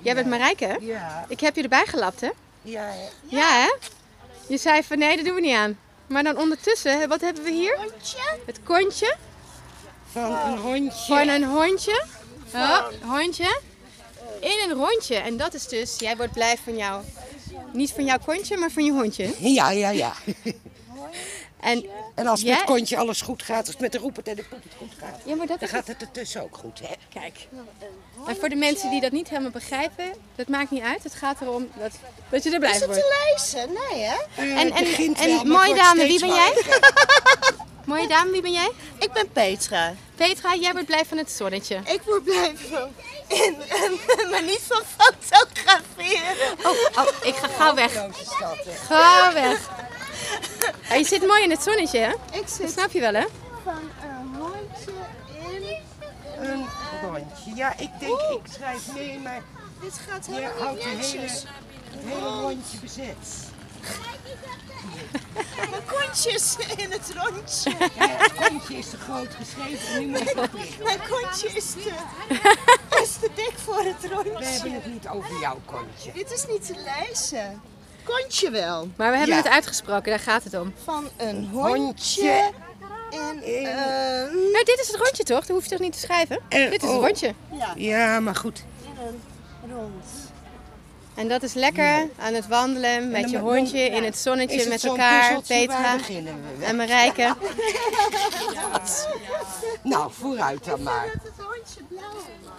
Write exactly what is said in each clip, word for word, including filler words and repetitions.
Jij bent Marijke, hè? Ja. Ik heb je erbij gelapt, hè? Ja, hè? Ja, hè? Je zei van nee, dat doen we niet aan. Maar dan ondertussen, wat hebben we hier? Het kontje Van een hondje. van een hondje. Oh, hondje. In een rondje. En dat is dus, jij wordt blij van jou. Niet van jouw kontje, maar van je hondje. Ja, ja, ja. En, En als met jij- het kontje alles goed gaat, als het met de roepert en de poep het goed gaat, ja, maar dat dan is gaat het ertussen ook goed, hè? Kijk. En voor de mensen die dat niet helemaal begrijpen, dat maakt niet uit. Het gaat erom dat, dat je er blij Is van het wordt. te lezen? Nee, hè? Uh, En, het en, begint en wel, maar het mooie wordt dame, wie steeds ben jij? warmer. Mooie dame, wie ben jij? Ik ben Petra. Petra, jij wordt blij van het zonnetje. Ik word blij van. En, en, maar niet van fotograferen. Oh, oh ik ga gauw weg. Roze stad, hè? Gauw weg. Ja, je zit mooi in het zonnetje, hè? Ik Dat zit snap je wel, hè? van een hondje in. Een rondje. Ja, ik denk, ik schrijf mee, maar Dit gaat je helemaal houdt niet het hele, netjes. het hele rondje bezet. Mijn kontjes in het rondje. Ja, het kontje is te groot geschreven, nu moet ik het liggen. Mijn kontje is te, is te dik voor het We hebben rondje. het niet over jouw kontje. Dit is niet te lezen. Kontje wel. Maar we hebben Ja. het uitgesproken, daar gaat het om. Van een Hondje. hondje in In- een. Nou, dit is het rondje toch? Dat hoef je toch niet te schrijven? Eh, dit is het oh. rondje. Ja, Ja, maar goed. in een rond. En dat is lekker aan het wandelen met dan je mo- hondje in het zonnetje Is het met zo'n elkaar, puzzeltje? Waar Petra beginnen we? en Marijke. Nou, vooruit dan maar. Het hondje blauw.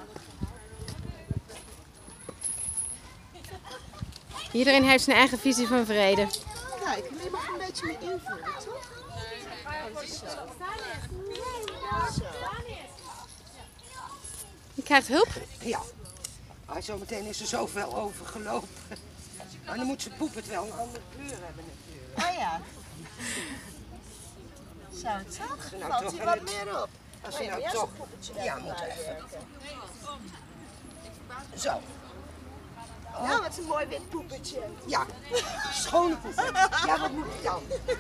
Iedereen heeft zijn eigen visie van vrede. Kijk, je mag een beetje meer invullen, toch? Je krijgt hulp. Ja. Maar zometeen is er zoveel overgelopen. Maar dan moet ze poep het wel een andere kleur hebben natuurlijk. Oh ja. Zo, toch? nou Valt toch hier aan wat het- meer op. Als je Oh ja, nou maar jij toch... zo'n poppetje Ja, daar moet erbij even. werken. Zo. Nou, wat een mooi wit poepetje. Ja. Schone poep. Ja, wat moet ik dan?